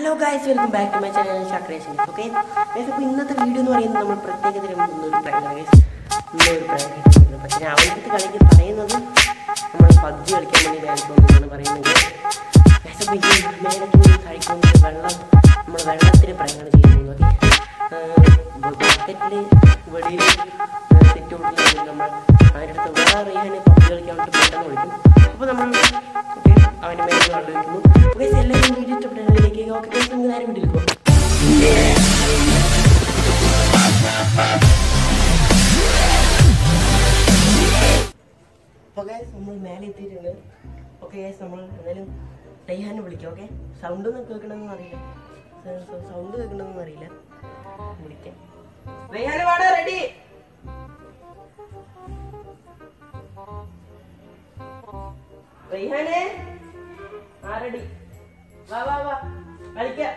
Hello guys, welcome back to my channel ഷാക്രേഷൻ. Okay guys, അപ്പോൾ ഇന്നത്തെ വീഡിയോ എന്ന് പറയുന്നത് നമ്മൾ പ്രത്യേകതരം ഇന്നൊരു പ്രാങ്ക് ഗൈസ്. ഇന്നൊരു പ്രാങ്ക് കിട്ടുന്നത് പക്ഷേ അവൻ്റെ കളിക്ക് പറയുന്നത് നമ്മൾ പബ്ജി കളിക്കാൻ വേണ്ടി വേണ്ടിക്കൊണ്ടെന്നാണ് പറയുന്നത് ഗൈസ്. അപ്പോൾ ഈ മേലക്ക് കഴിക്കുന്നത് വെള്ളം, നമ്മൾ വെള്ളത്തിന് പ്രാങ്കാണ് ചെയ്യുന്നത്. ബക്കറ്റിൽ വെളിയിൽ തെറ്റുകൊണ്ടിരിക്കുന്നത് നമ്മൾ അതിൻ്റെ അടുത്ത് വേറെ അറിയാൻ പബ്ജി കളിക്കാൻ വേണ്ടി പെട്ടെന്ന് വിളിക്കും. അപ്പോൾ നമ്മൾ അവൻ്റെ മേലെ വെള്ളം വയ്ക്കുന്നു. ഗൈസ്, എല്ലാവരും വീഡിയോ ഇഷ്ടപ്പെട്ടതിലേക്ക് ഓക്കെ ഗൈസ്, നമുക്ക് നേരെ വിട്ടിരിക്കും. അപ്പോൾ ഗൈസ്, നമ്മൾ മേലെ എത്തിയിട്ടുണ്ട്. ഓക്കെ ഗൈസ്, നമ്മൾ എന്തായാലും റൈഹാനെ വിളിക്കാം. ഓക്കെ, സൗണ്ട് ഒന്നും കേൾക്കണമെന്ന് അറിയില്ല, സൗണ്ട് കേൾക്കണമെന്ന് അറിയില്ല, വിളിക്കാം. റൈഹാനെ വാടാ, റെഡി? റൈഹാനെ റെഡി, വാ വാ വാ കളിക്കാം.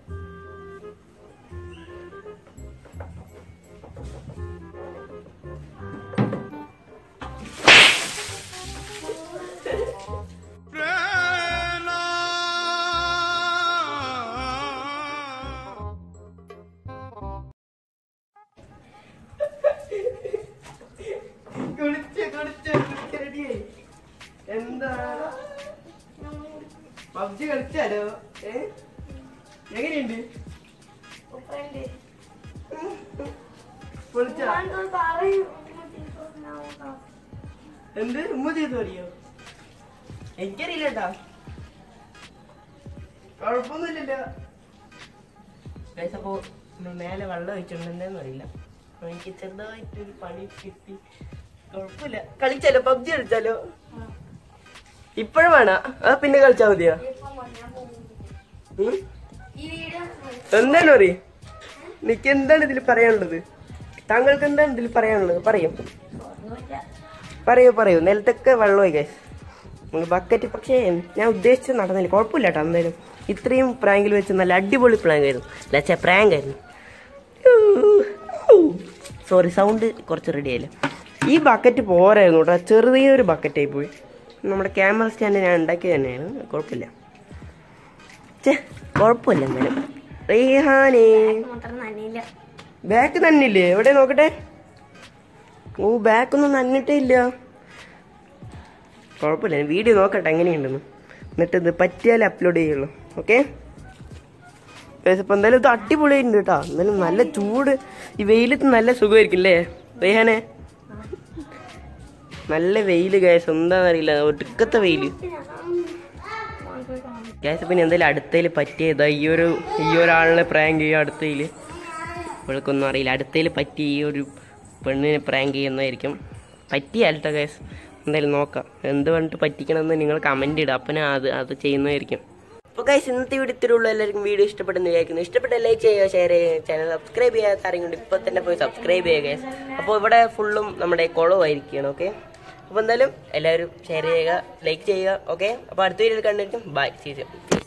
എന്താ പബ്ജി കളിച്ചാലോ? എങ്ങനെയുണ്ട്? എന്ത് ഉമ്മ ചെയ്തു അറിയോ? എനിക്കറിയില്ല കേട്ടാ, കുഴപ്പമൊന്നുമില്ലല്ലോ. അപ്പോ മേലെ വെള്ളം ഒഴിച്ചിട്ടുണ്ടെന്ന് അറിയില്ല, എനിക്ക് ചെറുതായിട്ടൊരു പണി കിട്ടി. കുഴപ്പമില്ല, കളിച്ചാലോ? പബ്ജി കളിച്ചാലോ? ഇപ്പോഴും വേണ? അത് പിന്നെ കളിച്ചാ മതിയോ? എന്താണ് പറയും? നിക്ക് എന്താണ് ഇതിൽ പറയാനുള്ളത്? താങ്കൾക്ക് എന്താണ് ഇതിൽ പറയാനുള്ളത്? പറയും, പറയൂ. നിലത്തൊക്കെ വെള്ളമായി ഗൈസ്, ബക്കറ്റ്. പക്ഷേ ഞാൻ ഉദ്ദേശിച്ചത് നടന്നില്ല. കുഴപ്പമില്ല കേട്ടോ. എന്തായാലും ഇത്രയും പ്രാങ്കിൽ വെച്ച് നല്ല അടിപൊളി പ്രാങ്ക് ആയിരുന്നു. പ്രാങ്ക് ആയിരുന്നു. സോറി, സൗണ്ട് കുറച്ച് റെഡി ആയില്ല. ഈ ബക്കറ്റ് പോരായിരുന്നു കേട്ടോ, ചെറിയൊരു ബക്കറ്റായി പോയി. നമ്മുടെ ക്യാമറ സ്റ്റാൻഡ് ഞാൻ ഉണ്ടാക്കിയത് തന്നെയാണ്. കുഴപ്പമില്ല, കുഴപ്പമില്ല. എന്തായാലും റൈഹാനെ ബാക്ക് നന്നില്ലേ? എവിടെ നോക്കട്ടെ. ഓ, ബാക്കൊന്നും നന്നിട്ടേ ഇല്ല. കുഴപ്പമില്ല, ഞാൻ വീഡിയോ നോക്കട്ടെ എങ്ങനെയുണ്ടെന്ന്, എന്നിട്ട് ഇത് പറ്റിയാലേ അപ്ലോഡ് ചെയ്യുള്ളൂ. ഓക്കെ, ഇപ്പം എന്തായാലും ഇത് അടിപൊളിയായിട്ടുണ്ട് കേട്ടോ. എന്തായാലും നല്ല ചൂട്, ഈ വെയിലത്ത് നല്ല സുഖമായിരിക്കും അല്ലേ റൈഹാനെ? നല്ല വെയില് ഗൈസ്, എന്താണെന്നറിയില്ല, ഒടുക്കത്തെ വെയില് ഗൈസ്. പിന്നെ എന്തായാലും അടുത്തതിൽ പറ്റിയതാ ഈ ഒരാളിനെ പ്രാങ്ക് ചെയ്യുക. അടുത്തതിൽ ഇവൾക്കൊന്നും അറിയില്ല, അടുത്തതിൽ പറ്റി ഈ ഒരു പെണ്ണിനെ പ്രാങ്ക് ചെയ്യുന്നതായിരിക്കും. പറ്റിയാലട്ടോ ഗൈസ്. എന്തായാലും നോക്കാം എന്ത് പറഞ്ഞിട്ട് പറ്റിക്കണമെന്ന് നിങ്ങൾ കമൻറ്റ് ഇടുക, അപ്പം അത് ചെയ്യുന്നതായിരിക്കും. അപ്പോൾ ഗൈസ്, ഇന്നത്തെ വീഡിയോ ഇത്രയുള്ളൂ. എല്ലാവർക്കും വീഡിയോ ഇഷ്ടപ്പെടുന്ന വിചാരിക്കുന്നു. ഇഷ്ടപ്പെട്ട ലൈക്ക് ചെയ്യുക, ഷെയർ ചെയ്യുക, ചാനൽ സബ്സ്ക്രൈബ് ചെയ്യാത്ത ആരെങ്കിലും ഇപ്പോൾ തന്നെ പോയി സബ്സ്ക്രൈബ് ചെയ്യുക ഗൈസ്. അപ്പോൾ ഇവിടെ ഫുള്ളും നമ്മുടെ കുളമായിരിക്കുകയാണ്. ഓക്കെ, അപ്പോൾ എന്തായാലും എല്ലാവരും ഷെയർ ചെയ്യുക, ലൈക്ക് ചെയ്യുക. ഓക്കെ, അപ്പോൾ അടുത്ത വീഡിയോയിൽ കണ്ടിരിക്കും. Bye, see U.